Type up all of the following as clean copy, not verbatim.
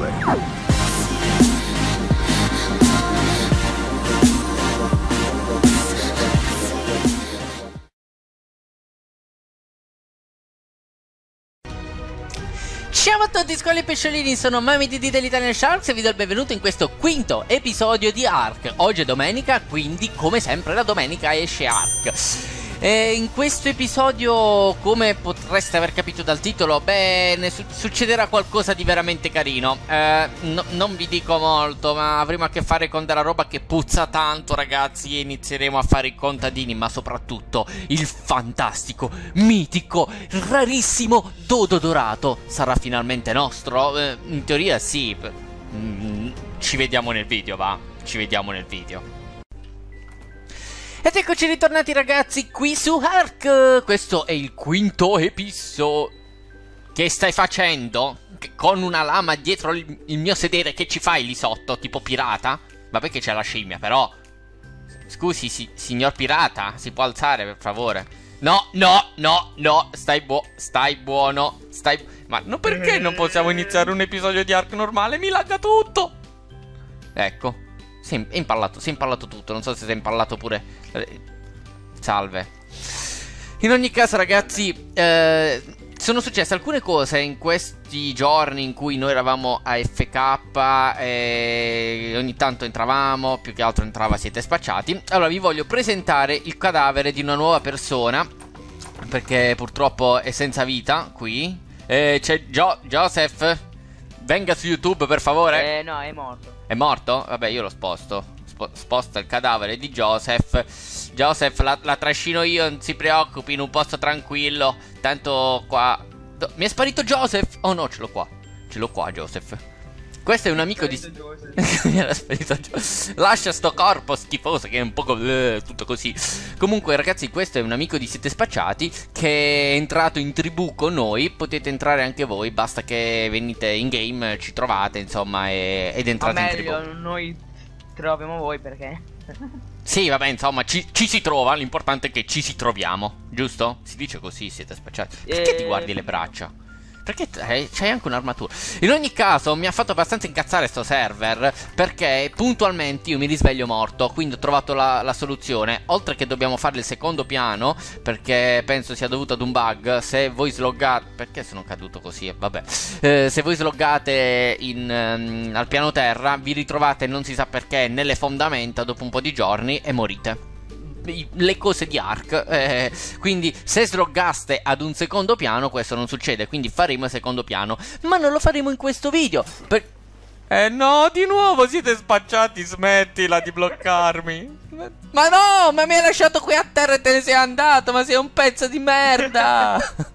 ovunque. Ciao a tutti squali e pesciolini, sono MamiDD dell'Italian Sharks e vi do il benvenuto in questo quinto episodio di Ark. Oggi è domenica, quindi come sempre la domenica esce Ark. E in questo episodio, come potreste aver capito dal titolo, succederà qualcosa di veramente carino. Non vi dico molto, ma avremo a che fare con della roba che puzza tanto, ragazzi, e inizieremo a fare i contadini, ma soprattutto il fantastico, mitico, rarissimo dodo dorato sarà finalmente nostro? In teoria sì. Ci vediamo nel video, va? Ci vediamo nel video. Ed eccoci ritornati, ragazzi, qui su Ark. Questo è il quinto episodio. Che stai facendo? Con una lama dietro il mio sedere, che ci fai lì sotto? Tipo pirata? Vabbè che c'è la scimmia, però. Scusi, signor pirata, si può alzare, per favore? No, stai buono. Ma no, perché non possiamo iniziare un episodio di Ark normale? Mi lagga tutto. Ecco. Si è impallato tutto. Non so se si è impallato pure. Salve. In ogni caso, ragazzi, sono successe alcune cose in questi giorni in cui noi eravamo a FK e ogni tanto entravamo, più che altro entrava Siete Spacciati. Allora vi voglio presentare il cadavere di una nuova persona, perché purtroppo è senza vita qui. C'è Joseph. Venga su YouTube, per favore. No, è morto. È morto? Vabbè, io lo sposto. Sposta il cadavere di Joseph. Joseph, la trascino io, non si preoccupi, in un posto tranquillo. Tanto qua. Mi è sparito Joseph? Oh no, ce l'ho qua. Ce l'ho qua, Joseph. Questo è un amico di... Mi era sparito Joseph. Lascia sto corpo schifoso che è un poco... tutto così. Comunque, ragazzi, questo è un amico di Siete Spacciati che è entrato in tribù con noi. Potete entrare anche voi, basta che venite in game, ci trovate, insomma, ed entrate in tribù. Meglio, noi troviamo voi, perché... Sì, vabbè, insomma, ci si trova. L'importante è che ci si troviamo, giusto? Si dice così, Siete Spacciati. Perché ti guardi le braccia? Perché c'hai anche un'armatura. In ogni caso mi ha fatto abbastanza incazzare sto server, perché puntualmente io mi risveglio morto. Quindi ho trovato la soluzione. Oltre che dobbiamo fare il secondo piano, perché penso sia dovuto ad un bug. Se voi sloggate... Perché sono caduto così? Vabbè. Se voi sloggate al piano terra, vi ritrovate non si sa perché nelle fondamenta dopo un po' di giorni e morite. Le cose di Ark, quindi se sloggaste ad un secondo piano questo non succede, quindi faremo il secondo piano, ma non lo faremo in questo video no, di nuovo Siete Spacciati, smettila di bloccarmi. Ma no, ma mi hai lasciato qui a terra e te ne sei andato, ma sei un pezzo di merda.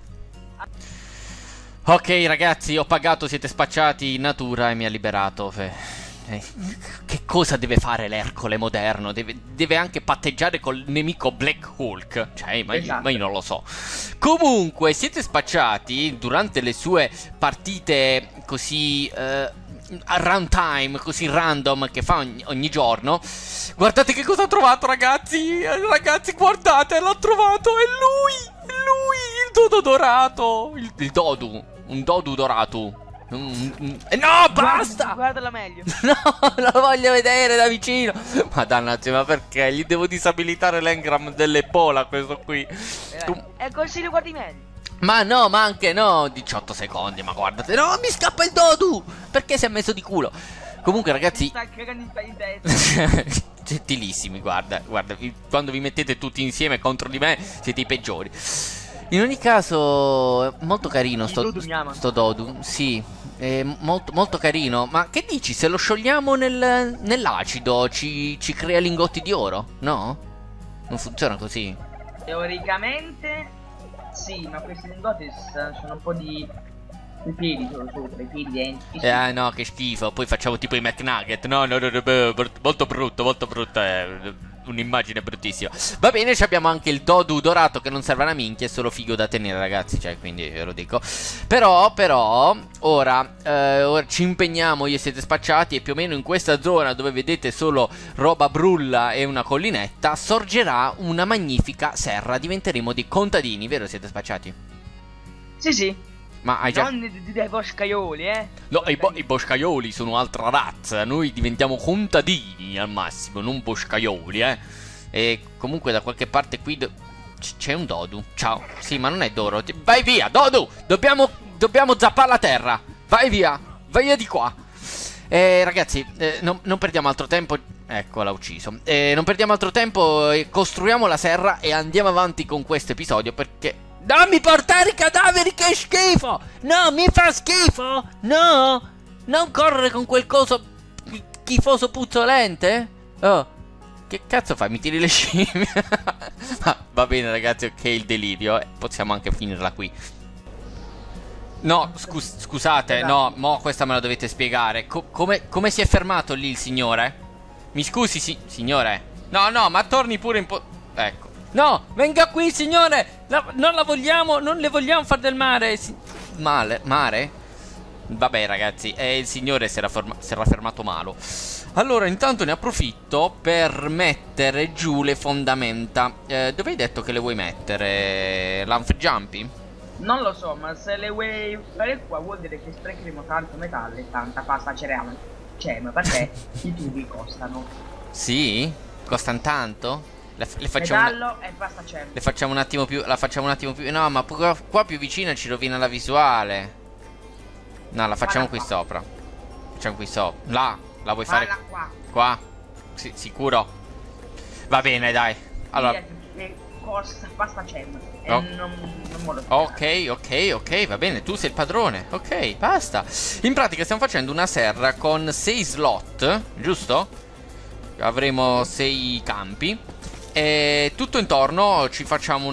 Ok, ragazzi, ho pagato Siete Spacciati in natura e mi ha liberato. Che cosa deve fare l'Ercole moderno? Deve anche patteggiare col nemico Black Hulk. Cioè, ma io non lo so. Comunque, Siete Spacciati, durante le sue partite così a runtime, così random, che fa ogni giorno. Guardate che cosa ha trovato, ragazzi. Ragazzi, guardate, l'ha trovato. È lui, il dodo dorato. Il dodu, un dodu dorato. No, basta! Guardala meglio. No, lo voglio vedere da vicino. Madannazio, ma perché? Gli devo disabilitare l'engram dell'Ebola questo qui. E così lo guardi meglio. Ma no, ma anche no. 18 secondi, ma guardate. No, mi scappa il dodu. Perché si è messo di culo? Comunque, ragazzi, sta cagando in testa. gentilissimi, guarda, quando vi mettete tutti insieme contro di me siete i peggiori. In ogni caso, molto carino sto dodu. Sì, è molto carino. Ma che dici? Se lo sciogliamo nell'acido ci crea lingotti di oro? No? Non funziona così? Teoricamente sì, ma questi lingotti sono un po' di... i piedi sono sopra, i piedi denti. No, che schifo. Poi facciamo tipo i McNugget. No, molto brutto. Un'immagine bruttissima. Va bene, abbiamo anche il dodu dorato che non serve a una minchia, è solo figo da tenere, ragazzi, cioè, quindi ve lo dico. Però ora ci impegniamo, io Siete Spacciati, e più o meno in questa zona dove vedete solo roba brulla e una collinetta sorgerà una magnifica serra. Diventeremo dei contadini, vero Siete Spacciati? Sì. Ma hai già... Non dei boscaioli, No, i boscaioli sono altra razza. Noi diventiamo contadini al massimo, non boscaioli, E comunque da qualche parte qui c'è un Dodu. Ciao. Sì, ma non è Doro. Vai via, Dodu! Dobbiamo zappare la terra. Vai via di qua. Ragazzi, non perdiamo altro tempo. Ecco, l'ha ucciso. Non perdiamo altro tempo, costruiamo la serra e andiamo avanti con questo episodio perché... Non mi portare i cadaveri, che schifo! No, mi fa schifo! No! Non correre con quel coso schifoso puzzolente? Oh, che cazzo fai? Mi tiri le scimmie? Va bene ragazzi, ok, il delirio. Possiamo anche finirla qui. No, scusate, no, mo questa me la dovete spiegare. Come si è fermato lì il signore? Mi scusi, signore? No, ma torni pure in ecco. No, venga qui, signore! Non le vogliamo far del male. Mare? Vabbè, ragazzi, il signore si era fermato malo. Allora, intanto ne approfitto per mettere giù le fondamenta. Dove hai detto che le vuoi mettere? L'Anfrigiampi? Non lo so, ma se le vuoi fare qua vuol dire che sprecheremo tanto metallo e tanta pasta cereale. Cioè, ma perché i tubi costano? Sì? Costano tanto? Le facciamo metallo e pasta cereale. Le facciamo un attimo più. La facciamo un attimo più. No, ma qua più vicina ci rovina la visuale. No, la facciamo qui sopra. Facciamo qui sopra. Là, la vuoi fare? Qua? Sì, sicuro? Va bene, dai. Allora. Costa pasta cereale. Oh. Non vuole ok, va bene, tu sei il padrone. Ok, basta. In pratica stiamo facendo una serra con 6 slot, giusto? Avremo 6 campi. E tutto intorno ci facciamo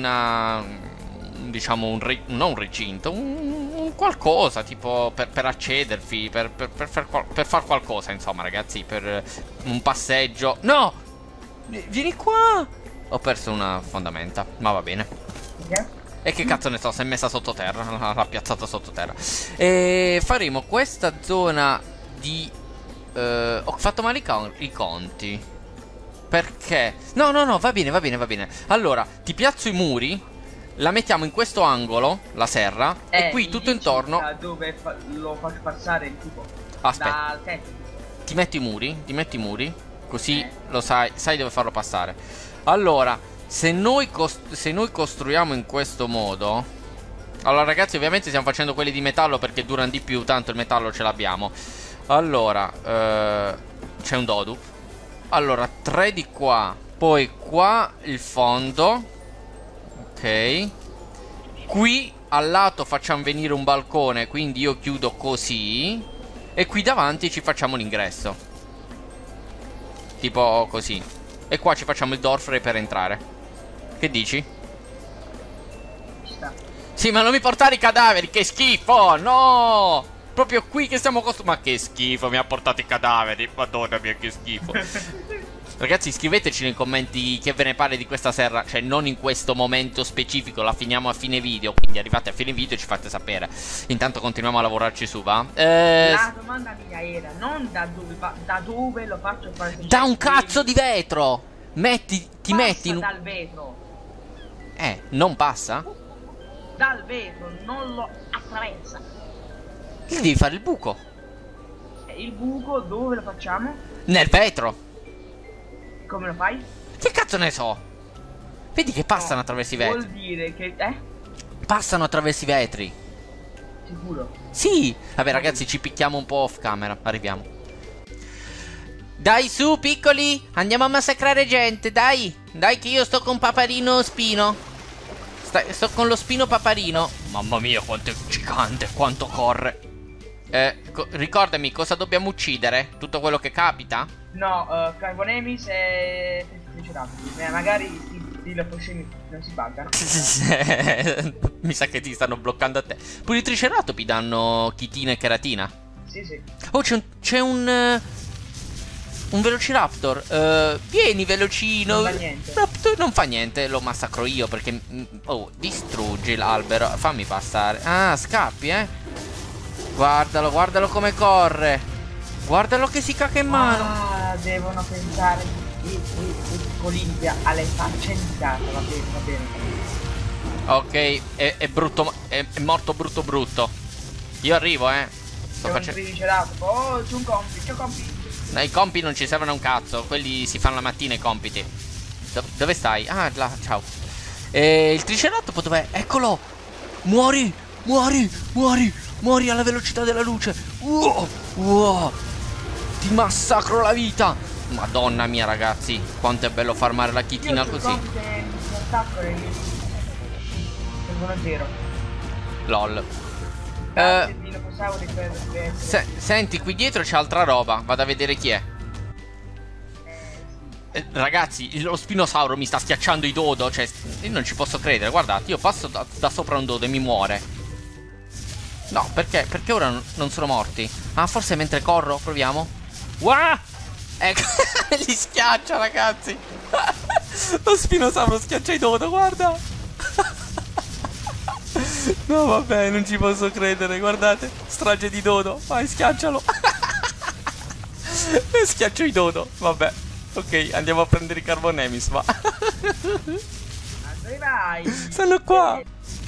diciamo non un recinto, un qualcosa tipo per accedervi, per far qualcosa, insomma, ragazzi, per un passeggio. No! Vieni qua! Ho perso una fondamenta, ma va bene. E che cazzo ne so, si è messa sottoterra, l'ha piazzata sottoterra. E faremo questa zona di... ho fatto male i conti. Perché? No, va bene. Allora, ti piazzo i muri, la mettiamo in questo angolo, la serra, e qui tutto intorno... Da dove lo faccio passare il tipo? Aspetta. Dal tetto. Ti metti i muri, così lo sai dove farlo passare. Allora, se noi costruiamo in questo modo... Allora ragazzi, ovviamente stiamo facendo quelli di metallo perché durano di più, tanto il metallo ce l'abbiamo. Allora, c'è un Dodu. Allora, 3 di qua. Poi qua il fondo. Ok. Qui al lato facciamo venire un balcone, quindi io chiudo così. E qui davanti ci facciamo l'ingresso. Tipo così. E qua ci facciamo il doorframe per entrare. Che dici? Sì, ma non mi portare i cadaveri, che schifo! No! Proprio qui che stiamo costruendo. Ma che schifo, mi ha portato i cadaveri. Madonna mia, che schifo. Ragazzi, scriveteci nei commenti che ve ne pare di questa serra. Cioè, non in questo momento specifico, la finiamo a fine video. Quindi arrivate a fine video e ci fate sapere. Intanto continuiamo a lavorarci su, va? La domanda mia era non da dove lo faccio fare. Da un cazzo di vetro! Ti metti in... dal vetro. Non passa? Dal vetro, non lo attraversa. Lì devi fare il buco. Il buco dove lo facciamo? Nel vetro. Come lo fai? Che cazzo ne so? Vedi che passano attraverso i vetri. Vuol dire che... Passano attraverso i vetri. Sicuro? Sì. Vabbè ragazzi, ci picchiamo un po' off camera. Arriviamo. Dai su piccoli, andiamo a massacrare gente. Dai che io sto con Paparino Spino. Sto con lo Spino Paparino. Mamma mia quanto è gigante, quanto corre. Ricordami cosa dobbiamo uccidere. Tutto quello che capita. No, Carbonemis e Triceratops. Magari i leposceni non si buggano. Mi sa che ti stanno bloccando a te. Pure i Triceratopi danno chitina e cheratina. Sì. Oh, c'è un Velociraptor. Vieni velocino. Non fa niente. Non fa niente, lo massacro io perché... Oh, distruggi l'albero. Fammi passare. Ah, scappi, Guardalo come corre. Guardalo che si caca in mano. Devono pensare Olimpia alle faccendate. Va bene. Ok, è brutto, è morto brutto brutto. Io arrivo, Sto C'è un facendo... triceratopo. Oh, c'è un compi, c'è un compi. No, i compi non ci servono un cazzo. Quelli si fanno la mattina i compiti. Dove stai? Ah, là, ciao. Il triceratopo dov'è? Eccolo! Muori! Muori! Muori! Muori alla velocità della luce! Wow! Ti massacro la vita! Madonna mia, ragazzi, quanto è bello farmare la chitina così. Mi attacco e sono 0. LOL. Senti, qui dietro c'è altra roba. Vado a vedere chi è. Ragazzi, lo spinosauro mi sta schiacciando i dodo. Cioè, io non ci posso credere. Guardate, io passo da sopra un dodo e mi muore. No, perché? Perché ora non sono morti? Ah, forse mentre corro, proviamo. Wow! Ecco, li schiaccia, ragazzi. Lo spinosauro schiaccia i dodo, guarda. No, vabbè, non ci posso credere, guardate. Strage di dodo, vai, schiaccialo. E schiaccio i dodo, vabbè. Ok, andiamo a prendere i Carbonemis, va. Dove vai? Stanno qua.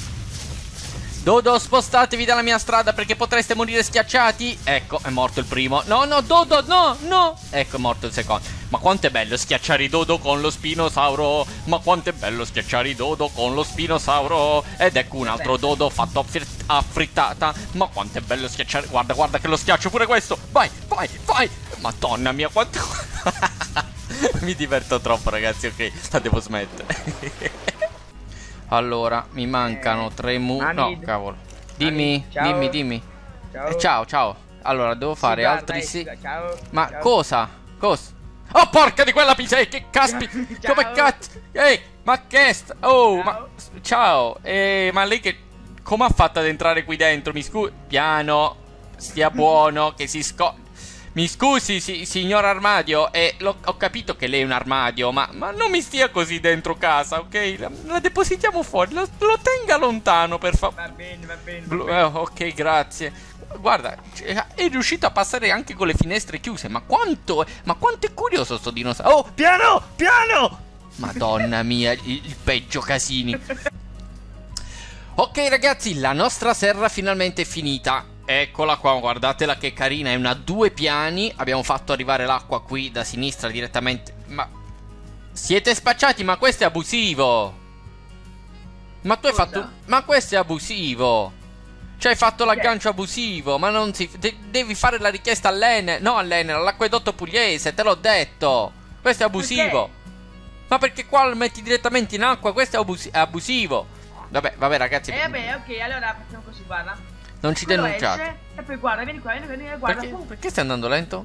Dodo, spostatevi dalla mia strada perché potreste morire schiacciati. Ecco, è morto il primo. No, no, Dodo, no, no. Ecco, è morto il secondo. Ma quanto è bello schiacciare i dodo con lo spinosauro. Ma quanto è bello schiacciare i dodo con lo spinosauro. Ed ecco un altro dodo fatto a frittata. Ma quanto è bello schiacciare. Guarda, guarda che lo schiaccio pure questo. Vai, vai, vai. Madonna mia, quanto... Mi diverto troppo, ragazzi, ok. La devo smettere. Allora, mi mancano 3 no, cavolo. Dimmi, ciao. dimmi. Ciao. Ciao, ciao. Allora, devo fare Guarda, altri sì. Ciao. Ma Ciao. cosa? Cosa? Oh, porca di quella pizza, che caspi. Ciao. Come cazzo? Ehi, ma che Oh, Ciao. ma ciao. Ma lei che come ha fatto ad entrare qui dentro? Mi scusi. Piano. Stia buono che si Mi scusi, signor armadio, ho capito che lei è un armadio, ma non mi stia così dentro casa, ok? La depositiamo fuori, lo tenga lontano, per favore. Va bene, va bene. Ok, grazie. Guarda, è riuscito a passare anche con le finestre chiuse, ma quanto è curioso sto dinosauro. Oh, piano, piano! Madonna mia, il peggio casini. Ok, ragazzi, la nostra serra finalmente è finita. Eccola qua, guardatela che carina, è una 2 piani. Abbiamo fatto arrivare l'acqua qui da sinistra direttamente. Ma siete spacciati, ma questo è abusivo. Ma tu hai fatto... Ma questo è abusivo. Cioè hai fatto l'aggancio abusivo. Ma non si... devi fare la richiesta all'Enel. No, all'Enel, all'acquedotto pugliese, te l'ho detto. Questo è abusivo. Ma perché qua lo metti direttamente in acqua? Questo è abusivo. Vabbè, ragazzi. Vabbè, ok, allora facciamo così, guarda. Non ci denunciate. E poi guarda, vieni qua, guarda. Perché stai andando lento?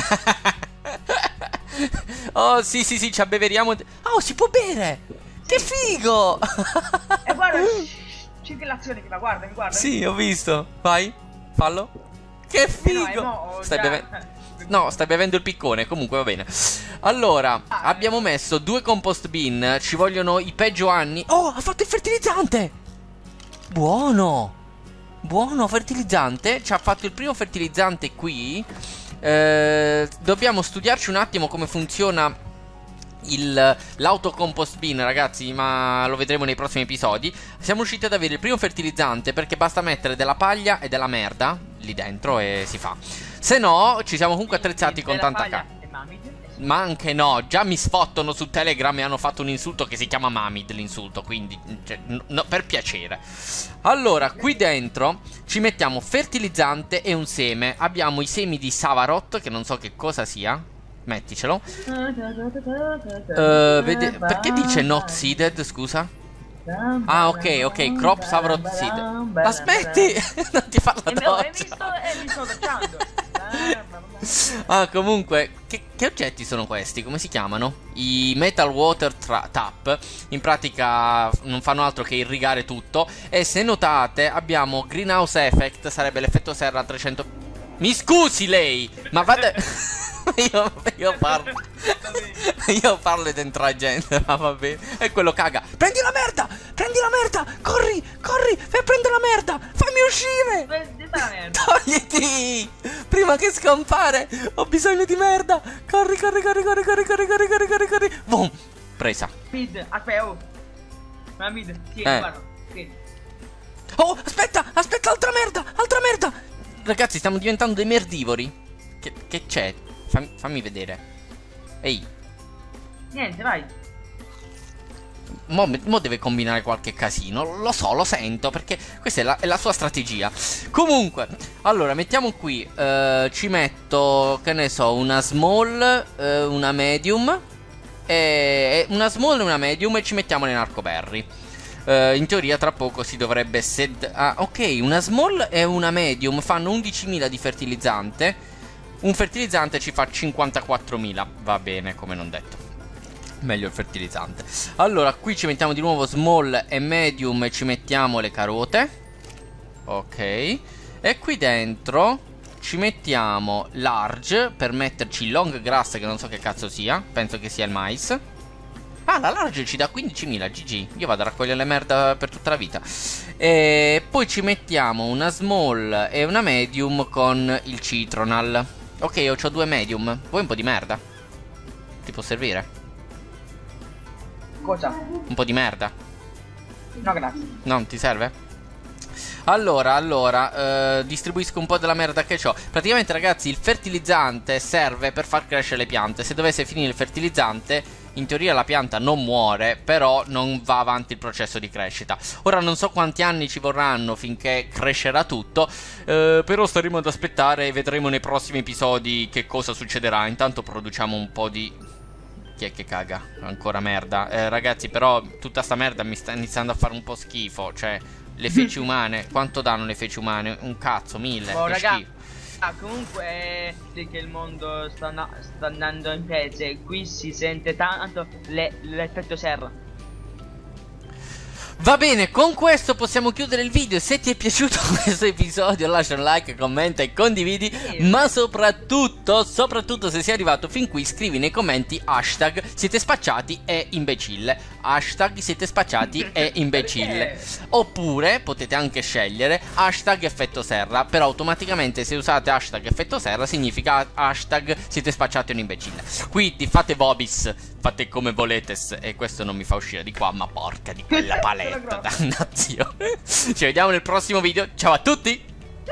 Oh, sì, ci abbeveriamo. Oh, si può bere! Che figo! E guarda, circolazione che va, guarda, mi guarda. Sì, ho visto. Vai, fallo. Che figo! Stai bevendo... No, stai bevendo il piccone, comunque va bene. Allora, abbiamo messo 2 compost bin. Ci vogliono i peggio anni. Oh, ha fatto il fertilizzante! Buono! Buono, fertilizzante. Ci ha fatto il primo fertilizzante qui. Dobbiamo studiarci un attimo come funziona l'autocompost bin, ragazzi, ma lo vedremo nei prossimi episodi. Siamo riusciti ad avere il primo fertilizzante perché basta mettere della paglia e della merda lì dentro e si fa. Se no, ci siamo comunque attrezzati con tanta carne. Ma anche no, già mi sfottano su Telegram e hanno fatto un insulto che si chiama Mamid, l'insulto, quindi, cioè, no, per piacere. Allora, qui dentro ci mettiamo fertilizzante e un seme. Abbiamo i semi di Savarot, che non so che cosa sia. Metticelo. Perché dice not seeded, scusa? Ah, ok, crop Savarot seed. Aspetti, non ti fa la doccia. Mi sto docciando. Ah, comunque, che oggetti sono questi? Come si chiamano? I Metal Water Tap. In pratica non fanno altro che irrigare tutto. E se notate abbiamo Greenhouse Effect, sarebbe l'effetto serra a 300. Mi scusi lei, ma vada... io parlo dentro la gente, ma va bene. E quello caga. Prendi la merda, corri, prendi la merda, fammi uscire. Prendi la merda. Togliti, prima che scompare. Ho bisogno di merda. Corri. Boom, presa. Mid, aspetta, oh. Ma mid, tieni, guarda. Qui. Oh, aspetta, aspetta, altra merda, altra merda. Ragazzi, stiamo diventando dei merdivori. Che c'è? Fammi vedere. Ehi. Niente, vai. Mo deve combinare qualche casino. Lo so, lo sento, perché questa è la sua strategia. Comunque, allora, mettiamo qui. Ci metto, che ne so, una small, una medium. Una small e una medium. E ci mettiamo le narcoberry. In teoria tra poco si dovrebbe ok, una small e una medium fanno 11.000 di fertilizzante. Un fertilizzante ci fa 54.000. Va bene, come non detto. Meglio il fertilizzante. Allora, qui ci mettiamo di nuovo small e medium e ci mettiamo le carote. Ok. E qui dentro ci mettiamo large per metterci long grass, che non so che cazzo sia. Penso che sia il mais. Ah, la large ci dà 15.000, GG. Io vado a raccogliere le merda per tutta la vita. E poi ci mettiamo una small e una medium con il citronal. Ok, io ho 2 medium. Vuoi un po' di merda? Ti può servire? Cosa? Un po' di merda? No, grazie. Non ti serve? Allora, distribuisco un po' della merda che ho. Praticamente, ragazzi, il fertilizzante serve per far crescere le piante. Se dovesse finire il fertilizzante, in teoria la pianta non muore, però non va avanti il processo di crescita. Ora non so quanti anni ci vorranno finché crescerà tutto, però staremo ad aspettare e vedremo nei prossimi episodi che cosa succederà. Intanto produciamo un po' di... Chi è che caga? Ancora merda. Ragazzi, però tutta sta merda mi sta iniziando a fare un po' schifo. Cioè, le feci umane, quanto danno le feci umane? Un cazzo, 1000. Oh, che raga, schifo. comunque sì che il mondo sta andando in pezzi. Qui si sente tanto l'effetto serra. Va bene, con questo possiamo chiudere il video. Se ti è piaciuto questo episodio lascia un like, commenta e condividi. Ma soprattutto se sei arrivato fin qui, scrivi nei commenti hashtag siete spacciati e imbecille. Hashtag siete spacciati e imbecille. Oppure potete anche scegliere hashtag effetto serra. Però automaticamente se usate hashtag effetto serra significa hashtag siete spacciati e un imbecille. Quindi fate vobis, fate come voletes. E questo non mi fa uscire di qua, ma porca di quella paletta. Dannazione. Ci vediamo nel prossimo video. Ciao a tutti.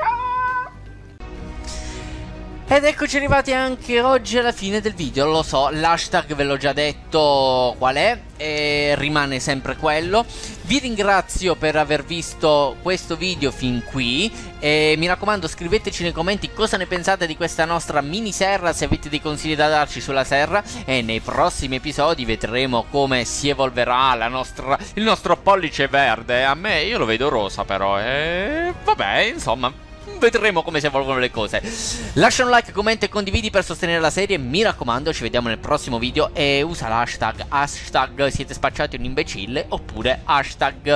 Ed eccoci arrivati anche oggi alla fine del video. Lo so, l'hashtag ve l'ho già detto qual è e rimane sempre quello. Vi ringrazio per aver visto questo video fin qui e mi raccomando scriveteci nei commenti cosa ne pensate di questa nostra mini serra, se avete dei consigli da darci sulla serra, e nei prossimi episodi vedremo come si evolverà il nostro pollice verde. A me, io lo vedo rosa però, vabbè, insomma, vedremo come si evolvono le cose. Lascia un like, commenta e condividi per sostenere la serie. Mi raccomando, ci vediamo nel prossimo video. E usa l'hashtag hashtag siete spacciati un imbecille. Oppure hashtag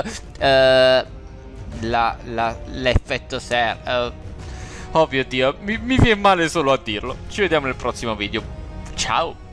l'effetto ser. Oh mio Dio, mi viene male solo a dirlo. Ci vediamo nel prossimo video. Ciao.